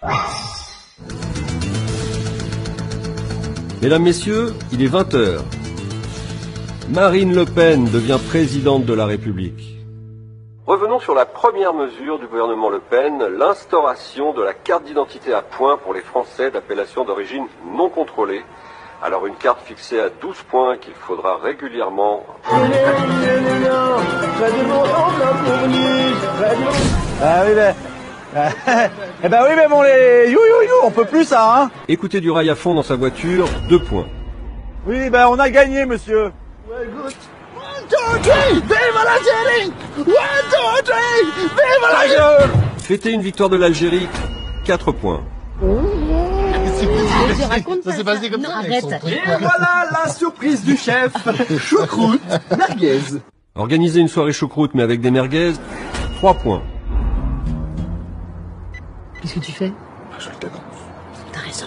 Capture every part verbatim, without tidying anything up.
Mesdames, Messieurs, il est vingt heures. Marine Le Pen devient présidente de la République. Revenons sur la première mesure du gouvernement Le Pen, l'instauration de la carte d'identité à points pour les Français d'appellation d'origine non contrôlée. Alors une carte fixée à douze points qu'il faudra régulièrement... Ah oui, mais... eh ben oui, mais bon, les... You, you, you, on peut plus ça, hein. Écouter du rail à fond dans sa voiture, deux points. Oui, ben on a gagné, monsieur. One, two, three, vive l'Algérie! One, two, three, vive l'Algérie! Fêter une victoire de l'Algérie, quatre points. Ça s'est passé comme ça. Et voilà la surprise du chef. Choucroute, merguez. Organiser une soirée choucroute mais avec des merguez, trois points. Qu'est-ce que tu fais? Je le dénonce. T'as raison.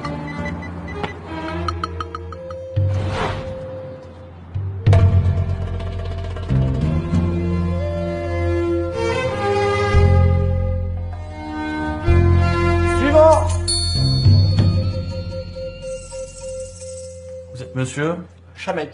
Suivant. Vous êtes monsieur Chamec.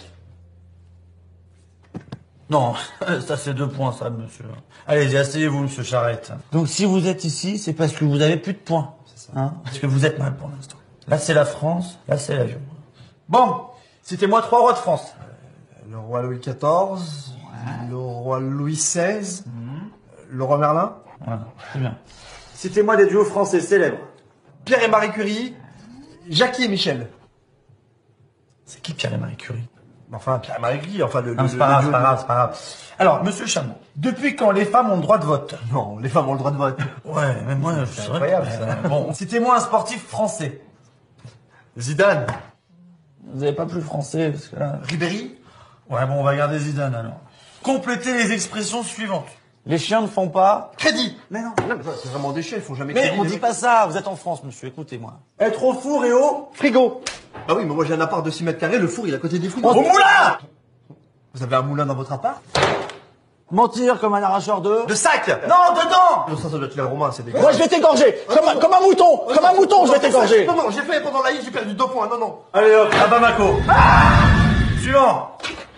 Non, ça c'est deux points, ça, monsieur. Allez-y, asseyez-vous, monsieur Charette. Donc si vous êtes ici, c'est parce que vous avez plus de points. C'est ça. Hein, parce que vous êtes mal pour l'instant. Là c'est la France, là c'est l'avion. Bon, citez-moi trois rois de France. Le roi Louis quatorze, ouais. Le roi Louis seize, mmh. Le roi Merlin. Voilà, très bien. Citez-moi des duos français célèbres. Pierre et Marie Curie, Jackie et Michel. C'est qui Pierre et Marie Curie? Enfin, Pierre et Marie Curie, enfin le... Non, c'est pas grave, c'est pas grave, c'est pas grave. Alors, monsieur Chamon, depuis quand les femmes ont le droit de vote? Non, les femmes ont le droit de vote. Ouais, mais moi, je c'est sais incroyable, pas. ça. Bon, citez-moi un sportif français. Zidane. Vous avez pas plus français, parce que là... Ribéry. Ouais, bon, on va garder Zidane, alors. Complétez les expressions suivantes. Les chiens ne font pas... Crédit. Mais non. Non, mais ça, c'est vraiment des chiens, ils font jamais Mais crédit. on dit pas ça, vous êtes en France, monsieur, écoutez-moi. Être au four et au... Frigo. Ah oui, mais moi j'ai un appart de six mètres carrés, le four il est à côté des frigos. Au moulin. Vous avez un moulin dans votre appart? Mentir comme un arracheur de... De sac. Non, dedans. Non, ça, ça doit être les Romains, c'est dégueulasse. Moi, je vais t'égorger. Comme, un- comme un mouton. Comme un mouton, je vais t'égorger. Non, non, j'ai fait pendant la I, j'ai perdu deux points, non, non. Allez hop, à Bamako. Ah Suivant.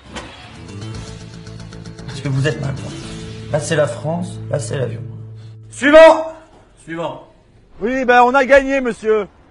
Parce que vous êtes mal. Là, c'est la France, là, c'est l'avion. Suivant. Suivant. Oui, ben, on a gagné, monsieur.